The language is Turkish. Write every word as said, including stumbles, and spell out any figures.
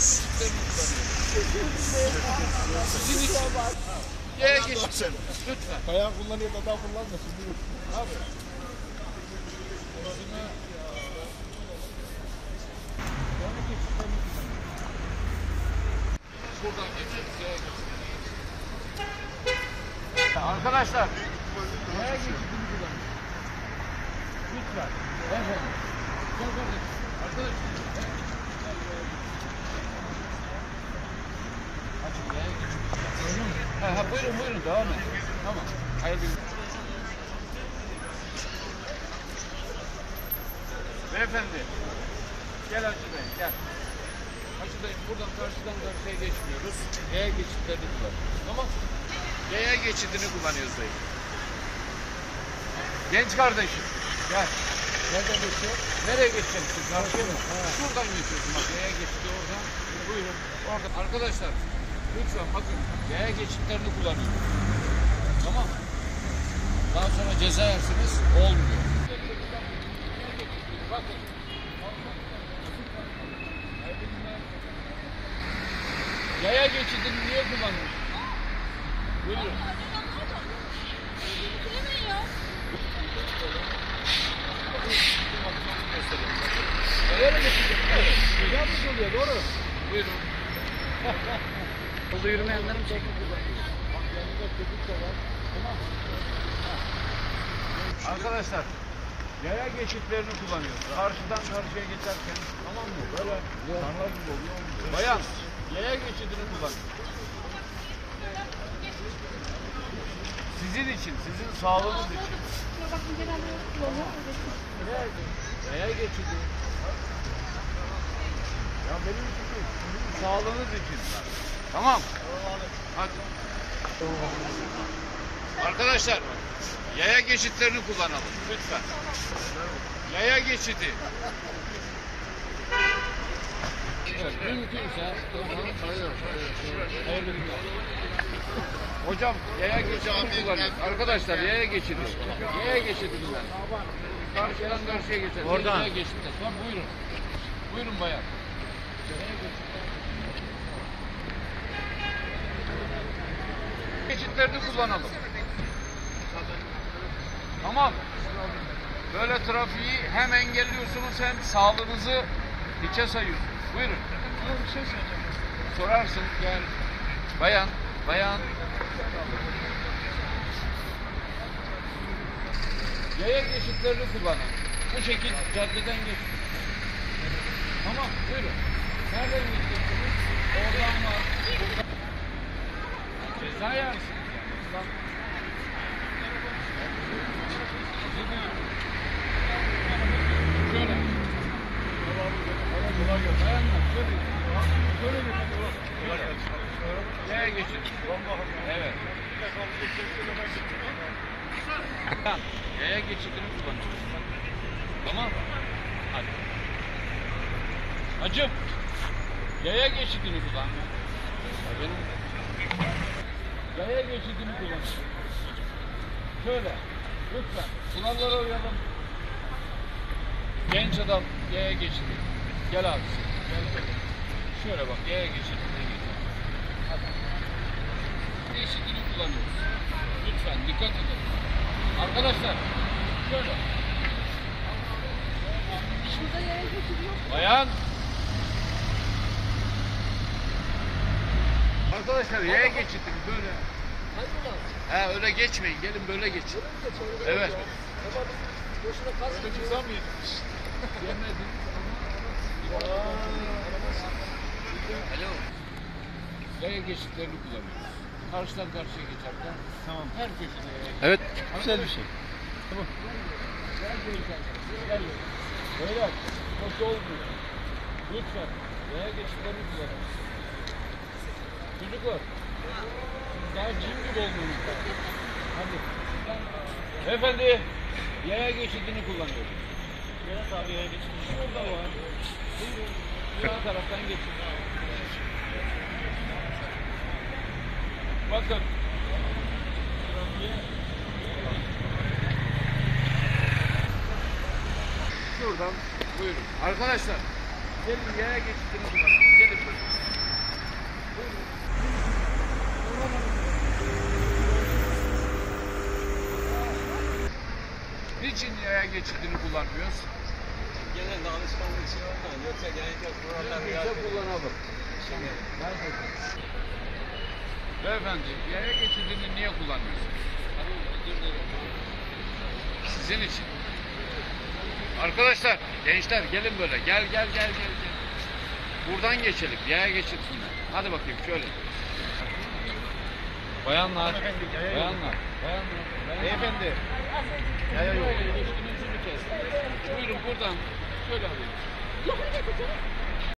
Sizin için. Yaya geçit. Lütfen. Bayağı kullanıyor da daha kullanmasın. Abi. Buradan geçeceğiz. Arkadaşlar. Yaya geçidini kullanın. Lütfen. Evet. Arkadaşlar. Açık yaya geçidini. Ha, ha, buyurun buyurun devam edin. Tamam. Hayırlı günler. Beyefendi. Gel Hacı Bey gel. Hacı Bey buradan karşıdan karşıya geçmiyoruz. Yaya geçitlerini kullanıyoruz. Tamam. Yaya geçidini kullanıyoruz dayı. Genç kardeşim. Gel. Nereden geçiyor? Nereye geçeceksin? Karşıya mı? Şuradan geçiyorsun bak. Yaya geçidi oradan. Buyurun. Orada. Arkadaşlar. Lütfen bakın. Yaya geçitlerini kullanıyoruz. Tamam. Daha sonra ceza yersiniz. Olmuyor. Bakın. Yaya geçidini niye kullanıyorsun? Buyurun. Yaya mı geçecek? Evet. Yanlış oluyor, doğru. Buyurun. Yolda yürümeyenlerin çekin. Bak yanında çocuk da var. Tamam. Arkadaşlar, yaya geçitlerini kullanıyoruz. Karşıdan karşıya geçerken, tamam mı? Böyle sarlar gibi oluyor. Bayan, yaya geçidini kullanıyoruz. Sizin için, sizin sağlığınız için. Yaya geçidi. Ya benim için değil, sizin sağlığınız için. Tamam. Hadi. Arkadaşlar, yaya geçitlerini kullanalım lütfen. Yaya geçidi. Evet, mümkünse. Hayırlı günler. Hocam, yaya geçidini kullanıyoruz. Arkadaşlar, yaya geçidi. Yaya geçidi kullan. Karşıdan karşıya geçelim. Oradan. Yaya geçidi. Tamam, buyurun. Buyurun bayan. Geçitlerini kullanalım. Tamam. Böyle trafiği hem engelliyorsunuz hem sağlığınızı hiçe sayıyorsunuz. Buyurun. Bir şey söyleyeceğim. Sorarsın gel. Bayan, bayan. Yaya geçitlerini kullanın. Bu şekilde caddeden geçin. Tamam, buyurun. Nereden geçeceksiniz? Oradan var. Buradan. Ceza yersiniz yani. Şöyle. Dayanma. Şöyle. Şöyle geçin. Yaya geçin. Evet. Yaya geçidini kullanıyoruz. Tamam. Hadi. Hacım. Yaya geçidini kullan. Benim. Yaya geçidini kullanıyoruz. Şöyle. Lütfen. Kurallara uyalım. Genç adam yaya geçidi. Gel abi. Gel. Şöyle bak yaya geçidine git. Hadi. Geçidini kullanıyoruz. Lütfen dikkat edin. Arkadaşlar şöyle. Şurada yaya geçidi yok. Bayan. Arkadaşlar yaya geçidi böyle. He öyle geçmeyin. Gelin böyle geçin. Evet. Öyle ceza mı yedin? Yemediniz ama. Alo. Yaya geçitlerini kullanıyoruz. Karşıdan karşıya geçerken. Tamam. Her köşede yaya geçit. Evet. Güzel bir şey. Tamam. Gel gelirken. Gel. Beyler. Hoş olmuyor. Lütfen. Yaya geçitlerini kullanın. Çocuklar. Siz daha cin gibi olmanız lazım. Hadi. Beyefendi. Yaya geçidini kullanıyoruz. Evet abi yaya geçidi. Şurada var. Buyurun. Sağ taraftan geçin. Bakın. Şuradan buyurun. Arkadaşlar Gelin yaya geçidini kullanın. Gelin böyle. Niçin yaya geçidini kullanmıyoruz? Genelde alışkanlık için ondan. Yoksa gerek yok. Buralar Gerekirse kullanalım. Beyefendi, yaya geçidini niye kullanmıyorsunuz? Sizin için. Arkadaşlar, gençler gelin böyle. Gel gel gel gel gel. Buradan geçelim. Yaya geçidine. Hadi bakayım şöyle. Bayanlar. Bayanlar. Bayanlar. Beyefendi. Yaya yok. İlişkinizi mi kestim? Buyurun buradan. Şöyle alayım. Yok öyle kaçalım.